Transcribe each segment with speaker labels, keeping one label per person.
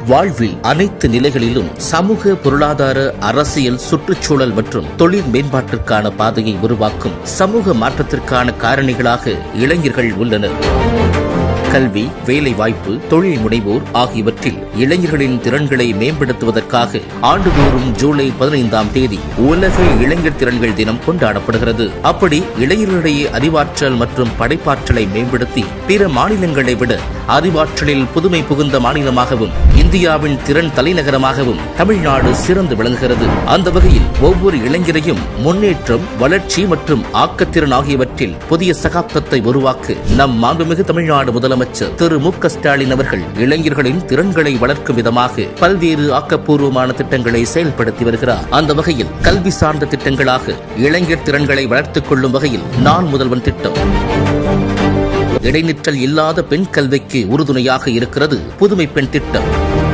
Speaker 1: வாழ்வில் அனைத்து நிலைகளிலும் சமூக, பொருளாதார, அரசியல், சுற்றுச்சூழல் மற்றும் தொழில் மேம்பாட்டிற்கான பாதையை உருவாக்கும் சமூக மாற்றத்திற்கான காரணிகளாக இளைஞர்கள் உள்ளனர். கல்வி, வேலைவாய்ப்பு, தொழில் முனைவோர் ஆகியவற்றில் இளைஞர்களின் திறன்களை மேம்படுத்துவதற்காக ஆண்டுதோறும் ஜூலை 15 உலக இளைஞர் திறன்கள் தினம் கொண்டாடப்படுகிறது. அப்படி இளைஞர்களிடையே அறிவாற்றல் மற்றும் படைப்பாற்றலை மேம்படுத்தி பிற மாநிலங்களை விட அறிவாற்றலில் புதுமை புகுந்த மாநிலமாகவும் இந்தியாவின் திறன் தலைநகரமாகவும் தமிழ்நாடு சிறந்து விளங்குகிறது. அந்த வகையில் ஒவ்வொரு இளைஞரையும் முன்னேற்றம், வளர்ச்சி மற்றும் ஆக்கத்திறன் ஆகியவற்றில் புதிய சகாப்தத்தை உருவாக்க நம் மாண்புமிகு தமிழ்நாடு முதலமைச்சர் திரு மு க ஸ்டாலின் அவர்கள் இளைஞர்களின் திறன்களை வளர்க்கும் விதமாக பல்வேறு ஆக்கப்பூர்வமான திட்டங்களை செயல்படுத்தி வருகிறார். அந்த வகையில் கல்வி சார்ந்த திட்டங்களாக இளைஞர் திறன்களை வளர்த்துக் கொள்ளும் வகையில் நான் முதல்வன் திட்டம், இடைநிற்றல் இல்லாத பெண் கல்விக்கு உறுதுணையாக இருக்கிறது புதுமை பெண் திட்டம்,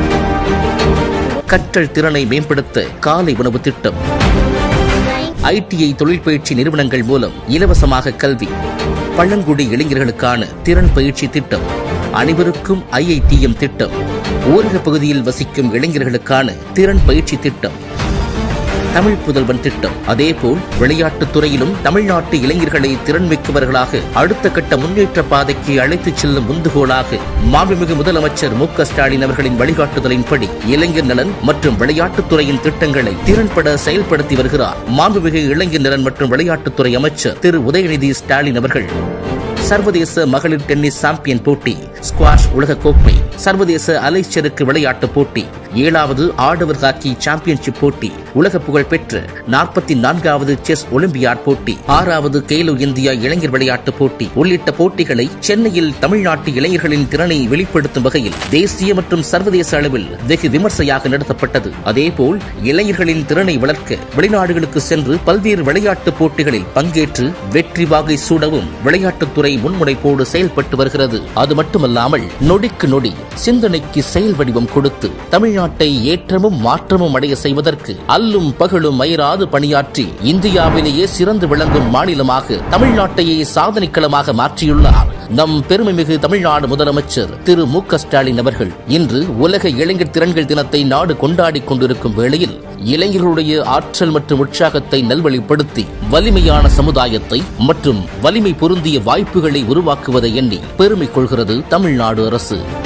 Speaker 1: கற்றல் திறனை மேம்படுத்த காலை உணவு திட்டம், ITI தொழில் பயிற்சி நிறுவனங்கள் மூலம் இலவசமாக கல்வி, பழங்குடி இளைஞர்களுக்கான திறன் பயிற்சி திட்டம், அனைவருக்கும் IITM திட்டம், ஊரக பகுதியில் வசிக்கும் இளைஞர்களுக்கான திறன் பயிற்சி திட்டம், தமிழ் புதல்வன் திட்டம். அதேபோல் விளையாட்டுத் துறையிலும் தமிழ்நாட்டு இளைஞர்களை திறன்மிக்கவர்களாக அடுத்த கட்ட முன்னேற்ற பாதைக்கு அழைத்துச் செல்லும் உந்துகோலாக மாண்புமிகு முதலமைச்சர் மு க ஸ்டாலின் அவர்களின் வழிகாட்டுதலின்படி இளைஞர் நலன் மற்றும் விளையாட்டுத் துறையின் திட்டங்களை திறன்பட செயல்படுத்தி வருகிறார் மாண்புமிகு இளைஞர் நலன் மற்றும் விளையாட்டுத்துறை அமைச்சர் திரு உதயநிதி ஸ்டாலின் அவர்கள். சர்வதேச மகளிர் டென்னிஸ் சாம்பியன் போட்டி, ஸ்குவாஷ் உலகக்கோப்பை, சர்வதேச அலைச்சறுக்கு விளையாட்டுப் போட்டி, 7வது ஆடவர் ஹாக்கி சாம்பியன்ஷிப் போட்டி, உலக புகழ் பெற்ற 44வது செஸ் ஒலிம்பியாட் போட்டி, 6வது கேலோ இந்தியா இளைஞர் விளையாட்டுப் போட்டி உள்ளிட்ட போட்டிகளை சென்னையில் தமிழ்நாட்டு இளைஞர்களின் திறனை வெளிப்படுத்தும் வகையில் தேசிய மற்றும் சர்வதேச அளவில் வெகு விமர்சையாக நடத்தப்பட்டது. அதேபோல் இளைஞர்களின் திறனை வளர்க்க வெளிநாடுகளுக்கு சென்று பல்வேறு விளையாட்டுப் போட்டிகளில் பங்கேற்று வெற்றி வாகை சூடவும் விளையாட்டுத்துறை முன்முனைப்போடு செயல்பட்டு வருகிறது. அது மட்டுமல்லாமல் நொடிக்கு நொடி சிந்தனைக்கு செயல் வடிவம் கொடுத்து தமிழ்நாட்டை ஏற்றமும் மாற்றமும் அடைய செய்வதற்கு அல்லும் பகலும் அயராது பணியாற்றி இந்தியாவிலேயே சிறந்து விளங்கும் மாநிலமாக தமிழ்நாட்டையே சாதனைக்களமாக மாற்றியுள்ளார் நம் பெருமைமிகு தமிழ்நாடு முதலமைச்சர் திரு மு க ஸ்டாலின் அவர்கள். இன்று உலக இளைஞர் திறன்கள் தினத்தை நாடு கொண்டாடி கொண்டிருக்கும் வேளையில் இளைஞர்களுடைய ஆற்றல் மற்றும் உற்சாகத்தை நல்வழிப்படுத்தி வலிமையான சமுதாயத்தை மற்றும் வலிமை பொருந்திய வாய்ப்புகளை உருவாக்குவதை எண்ணி பெருமை கொள்கிறது தமிழ்நாடு அரசு.